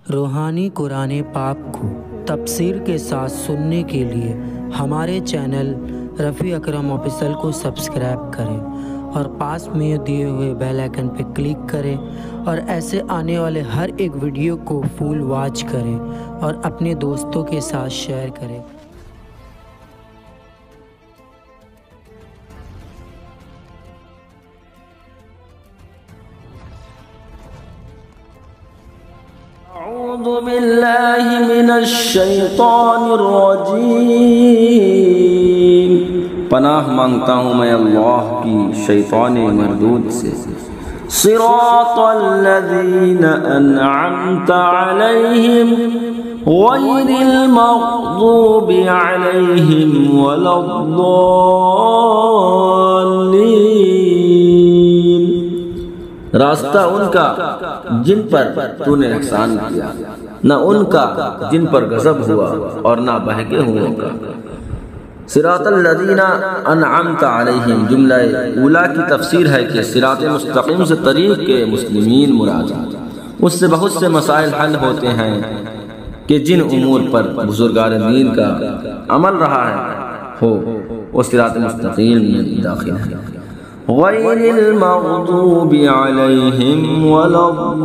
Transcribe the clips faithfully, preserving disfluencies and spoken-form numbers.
روحانی قرآن پاک کو تفسیر کے ساتھ سننے کے لیے ہمارے چینل رفیع اکرم آفیشل کو سبسکرائب کریں اور پاس میں دیے ہوئے بیل آئیکن پہ کلک کریں اور ایسے آنے والے ہر ایک ویڈیو کو فل واچ کریں اور اپنے دوستوں کے ساتھ شیئر کریں۔ اعوذ باللہ من الشیطان الرجیم، پناہ مانگتا ہوں میں اللہ کی شیطان مردود سے۔ صراط الذین انعمت علیہم غیر المغضوب علیہم ولا الضالین، راستہ ان کا جن پر تو نے احسان کیا، نہ ان کا جن پر غضب ہوا اور نہ بہکے ہوئے کا۔ صراط الذین انعمت علیہم جملہ اولا کی تفسیر ہے کہ صراط مستقیم سے طریق کے مسلمین مراد ہے۔ اس سے بہت سے مسائل حل ہوتے ہیں کہ جن امور پر بزرگان دین کا عمل رہا ہے ہو وہ صراط مستقیم میں داخل ہے۔ غیر المغضوب علیہم ولا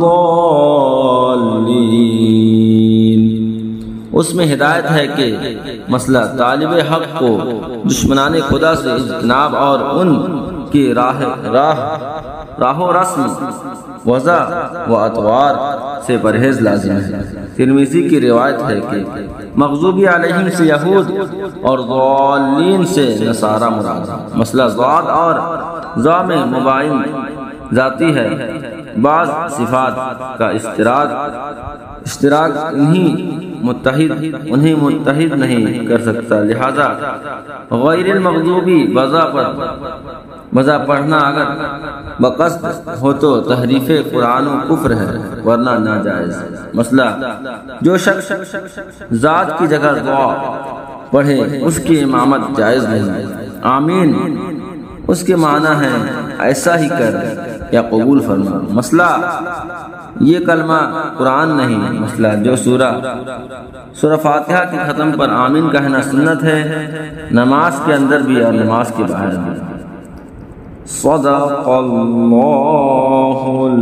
الضالین، اس میں ہدایت ہے کہ مسئلہ طالب حق کو دشمنان خدا سے اجتناب اور ان کی راہ راہ راہ و رسم وضع و اطوار سے پرہیز لازم ہے۔ ترمذی کی روایت ہے کہ مغضوبی علیہم سے یہود اور ضالین سے نصارہ مراد ہے۔ مسئلہ ضاد اور ضا میں مباین ذاتی ہے، بعض صفات کا اشتراک اشتراک انہیں متحد انہیں متحد نہیں کر سکتا، لہذا غیر المغضوبی بضا پر بضا پڑھنا اگر بقصد ہو تو تحریف قرآن و کفر ہے ورنہ ناجائز۔ مسئلہ جو شخص ذات کی جگہ دعا پڑھے اس کی امامت جائز نہیں۔ آمین اس کے معنی ہے ایسا ہی کر یا قبول فرما۔ مسئلہ یہ کلمہ قرآن نہیں، مسئلہ جو سورہ سورہ فاتحہ کے ختم پر آمین کہنا سنت ہے، نماز کے اندر بھی اور نماز کے باہر بھی۔ صدق اللہ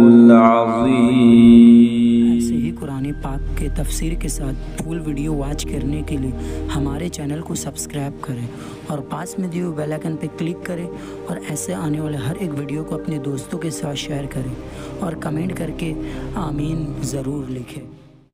العظیم۔ ایسے ہی قرآن پاک کے تفسیر کے ساتھ فل ویڈیو واچ کرنے کے لیے ہمارے چینل کو سبسکرائب کریں اور پاس میں دیے ہوئے بیل آئیکن پہ کلک کریں اور ایسے آنے والے ہر ایک ویڈیو کو اپنے دوستوں کے ساتھ شیئر کریں اور کمنٹ کر کے آمین ضرور لکھیں۔